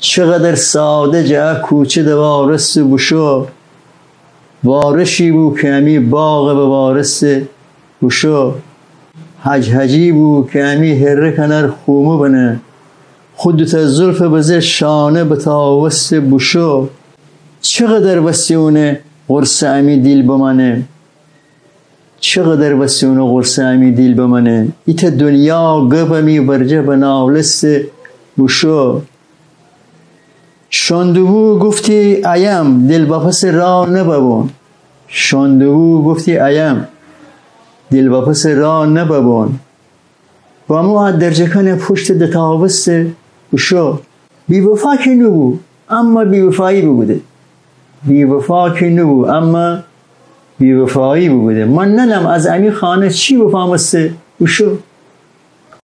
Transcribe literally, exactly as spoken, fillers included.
چقدر ساده جا کوچه ده وارست بوشو، وارشی بو که امی باغ به وارست بوشو، حج حجی بو که امی هره کنر خومو بنه، خودت زلف بزه شانه بتاوست بوشو. چقدر وسیونه قرص امی دیل بمانه، چقدر وسیونه قرص امی دیل بمانه، ایت دنیا گبمی برجه بناولست بوشو. شاندوبو گفتی ایم دل باپس را نببون، شاندوبو گفتی ایم دل باپس را نببون، با مو درجه کنه پشت دتاوست بوشو. بی وفا که نبو اما بی وفایی بوده، بی وفا که نبو اما بی وفایی بوده. من ننم از امی خانه چی وفا مسته بوشو.